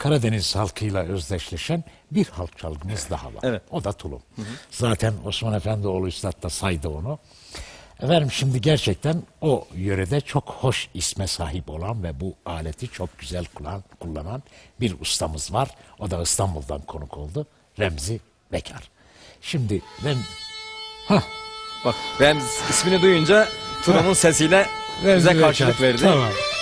Karadeniz halkıyla özdeşleşen bir halk çalgımız daha var. Evet. O da tulum. Zaten Osman Efendioğlu Üstad da saydı onu. Efendim şimdi gerçekten o yörede çok hoş isme sahip olan ve bu aleti çok güzel kullanan bir ustamız var. O da İstanbul'dan konuk oldu. Remzi Bekar. Şimdi ben... Bak ben ismini duyunca tulumun sesiyle bize karşılık verdi. Tamam.